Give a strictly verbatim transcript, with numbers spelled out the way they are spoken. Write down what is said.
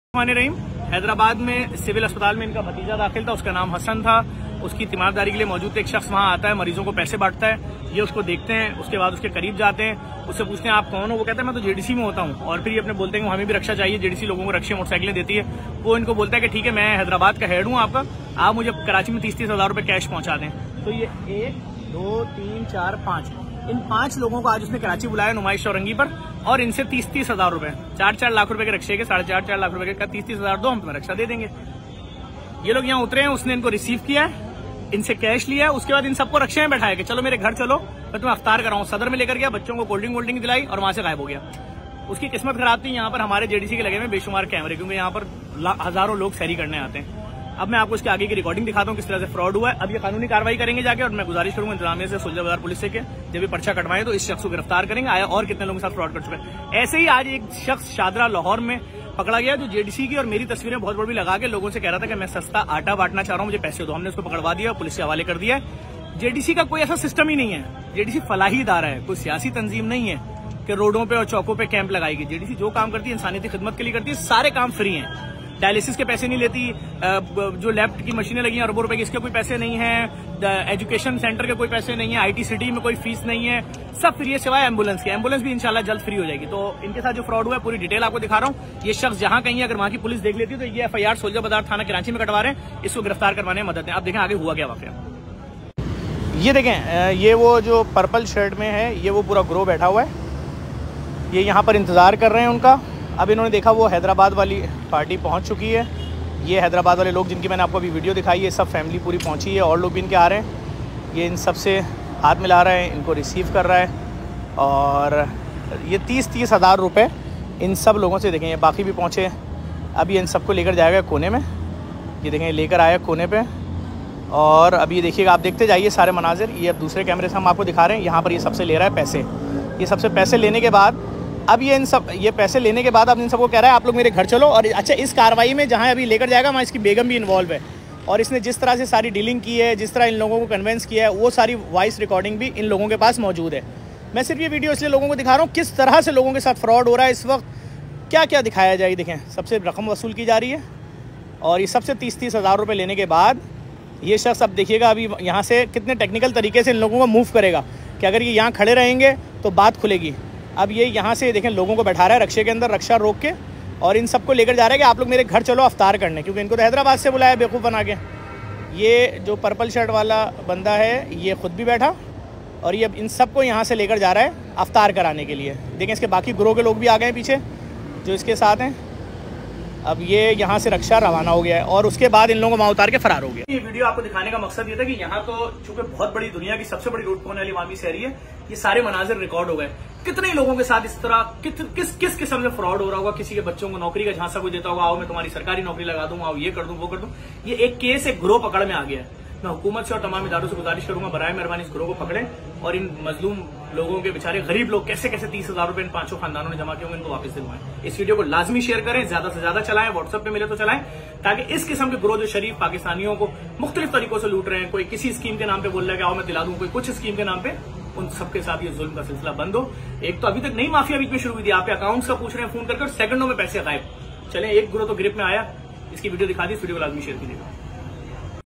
रहीम हैदराबाद में सिविल अस्पताल में इनका भतीजा दाखिल था, उसका नाम हसन था। उसकी तीमारदारी के लिए मौजूद एक शख्स वहां आता है, मरीजों को पैसे बांटता है। ये उसको देखते हैं, उसके बाद उसके करीब जाते हैं, उससे पूछते हैं आप कौन हो। वो कहता है मैं तो जेडीसी में होता हूँ। और फिर ये अपने बोलते हैं कि हमें भी रक्षा चाहिए, जेडीसी लोगों को रक्षा मोटरसाइकिलें देती है। वो इनको बोलता है कि ठीक है मैं हैदराबाद का हेड हूँ आपका, आप मुझे कराची में तीस तीस हजार रुपए कैश पहुंचा दें। तो ये एक दो तीन चार पांच इन पांच लोगों को आज उसने कराची बुलाया नुमाइश चौरंगी पर, और इनसे तीस तीस हजार रुपए चार चार लाख रुपए के रक्षे के साढ़े चार चार लाख रुपए का तीस तीस हजार दो, हम तुम्हें रक्षा दे देंगे। ये लोग यहाँ उतरे हैं, उसने इनको रिसीव किया है, इनसे कैश लिया है। उसके बाद इन सबको रक्षे में बैठाया कि चलो मेरे घर चलो, मैं तुम्हें अफ्तार कराऊं। सदर में लेकर गया, बच्चों को कोल्ड ड्रिंक वोल्ड ड्रिंक दिलाई और वहां से गायब हो गया। उसकी किस्मत खराब थी, यहाँ पर हमारे जेडीसी के लगे हुए बेशुमार कैमरे, क्योंकि यहाँ पर हजारों लोग सैरी करने आते हैं। अब मैं आपको इसके आगे की रिकॉर्डिंग दिखाता हूँ किस तरह से फ्रॉड हुआ है। अब ये कानूनी कार्रवाई करेंगे जाके, और मैं गुजारिश करूंगा इंतजामिया से, सुलझा बाजार पुलिस से के जब भी पर्चा कटवाएं तो इस शख्स को गिरफ्तार करेंगे। आया और कितने लोगों के साथ फ्रॉड कर चुके हैं। ऐसे ही आज एक शख्स शादरा लाहौर में पकड़ा गया जो जेडीसी की और मेरी तस्वीरें बहुत बड़ी लगा के लोगों से कह रहा था कि मैं सस्ता आटा बांटना चाह रहा हूं, मुझे पैसे दो। हमने उसको पकड़वा दिया, पुलिस के हवाले कर दिया है। जेडीसी का कोई ऐसा सिस्टम ही नहीं है। जेडीसी फलाही इदारा है, कोई सियासी तंजीम नहीं है कि रोडों पे और चौकों पे कैंप लगाएगी। जेडीसी जो काम करती है इंसानियती खिदमत के लिए करती है। सारे काम फ्री हैं, डायलिसिस के पैसे नहीं लेती, जो लैब की मशीनें लगी हैं अरबों रुपए की, इसके कोई पैसे नहीं है। एजुकेशन सेंटर के कोई पैसे नहीं है, आईटी सिटी में कोई फीस नहीं है, सब फ्री है सिवाय एम्बुलेंस के। एम्बुलेंस भी इंशाल्लाह जल्द फ्री हो जाएगी। तो इनके साथ जो फ्रॉड हुआ है पूरी डिटेल आपको दिखा रहा हूँ। ये शख्स जहां कहीं अगर वहां की पुलिस देख लेती है तो ये एफआईआर सोलजा बाजार थाना कराची में कटवा रहे हैं, इसको गिरफ्तार करवाने में मदद है। आप देखें आगे हुआ क्या वाकया। ये देखें, ये वो जो पर्पल शर्ट में है, ये वो पूरा ग्रोह बैठा हुआ है। ये यहाँ पर इंतजार कर रहे हैं उनका। अब इन्होंने देखा वो हैदराबाद वाली पार्टी पहुंच चुकी है। ये हैदराबाद वाले लोग जिनकी मैंने आपको अभी वीडियो दिखाई है, सब फैमिली पूरी पहुंची है, और लोग भी इनके आ रहे हैं। ये इन सब से हाथ मिला रहा है, इनको रिसीव कर रहा है, और ये तीस तीस हज़ार रुपये इन सब लोगों से देखें। ये बाकी भी पहुँचे। अब ये इन सबको लेकर जाएगा कोने में। ये देखें लेकर आया कोने पे, और अब ये देखिएगा, आप देखते जाइए सारे मनाजिर। ये अब दूसरे कैमरे से हम आपको दिखा रहे हैं। यहाँ पर ये सबसे ले रहा है पैसे। ये सबसे पैसे लेने के बाद अब ये इन सब ये पैसे लेने के बाद अब इन सबको कह रहा है आप लोग मेरे घर चलो। और अच्छा, इस कार्रवाई में जहाँ अभी लेकर जाएगा वहाँ इसकी बेगम भी इन्वॉल्व है, और इसने जिस तरह से सारी डीलिंग की है, जिस तरह इन लोगों को कन्वेंस किया है, वो सारी वॉइस रिकॉर्डिंग भी इन लोगों के पास मौजूद है। मैं सिर्फ ये वीडियो इसलिए लोगों को दिखा रहा हूँ किस तरह से लोगों के साथ फ्रॉड हो रहा है इस वक्त, क्या क्या दिखाया जाए। देखें, सबसे रकम वसूल की जा रही है, और ये सबसे तीस तीस हज़ार रुपये लेने के बाद ये शख्स अब देखिएगा अभी यहाँ से कितने टेक्निकल तरीके से इन लोगों को मूव करेगा कि अगर ये यहाँ खड़े रहेंगे तो बात खुलेगी। अब ये यहाँ से देखें लोगों को बैठा रहा है रक्षे के अंदर, रक्षा रोक के, और इन सबको लेकर जा रहा है कि आप लोग मेरे घर चलो अफ्तार करने, क्योंकि इनको तो हैदराबाद से बुलाया बेवकूफ़ बना के। ये जो पर्पल शर्ट वाला बंदा है ये खुद भी बैठा, और ये अब इन सबको यहाँ से लेकर जा रहा है अफ्तार कराने के लिए। देखें इसके बाकी ग्रोह के लोग भी आ गए हैं पीछे जो इसके साथ हैं। अब ये यहाँ से रक्षा रवाना हो गया है, और उसके बाद इन लोगों को वहाँ उतार के फरार हो गया। ये वीडियो आपको दिखाने का मकसद ये था कि यहाँ तो चूंकि बहुत बड़ी दुनिया की सबसे बड़ी लूट होने वाली वामी शहरी है, ये सारे मनाजिर रिकॉर्ड हो गए। कितने लोगों के साथ इस तरह कित, किस किस किस्म से फ्रॉड हो रहा होगा। किसी के बच्चों को नौकरी का झांसा कोई देता होगा, आओ मैं तुम्हारी सरकारी नौकरी लगा दूंगा, आओ ये कर दूं वो कर दूं। ये एक केस एक ग्रोह पकड़ में आ गया है। मैं हुकूमत से और तमाम इदारों से गुजारिश करूंगा बराए मेहरबानी इस ग्रोह को पकड़ें, और इन मजलूम लोगों के बेचारे गरीब लोग कैसे कैसे तीस हजार रुपए इन पांचों खानदानों ने जमा किए होंगे, इनको वापस दिलवाएं। इस वीडियो को लाजमी शेयर करें, ज्यादा से ज्यादा चलाएं, व्हाट्सएप पे मिले तो चलाएं, ताकि इस किस्म के ग्रोह जो शरीफ पाकिस्तानियों को मुख्तलिफ तरीकों से लूट रहे हैं, कोई किसी स्कीम के नाम पे बोल रहा है कि आओ मैं दिला दूं, कोई कुछ स्कीम के नाम पे, उन सबके साथ ये जुल्म का सिलसिला बंद हो। एक तो अभी तक नई माफिया बीच में शुरू हुई थी, आपके अकाउंट्स का पूछ रहे हैं फोन करके, सेकंडों में पैसे गायब। चले एक ग्रोह तो ग्रिप में आया, इसकी वीडियो दिखा दी, इस वीडियो को लाजमी शेयर कीजिएगा।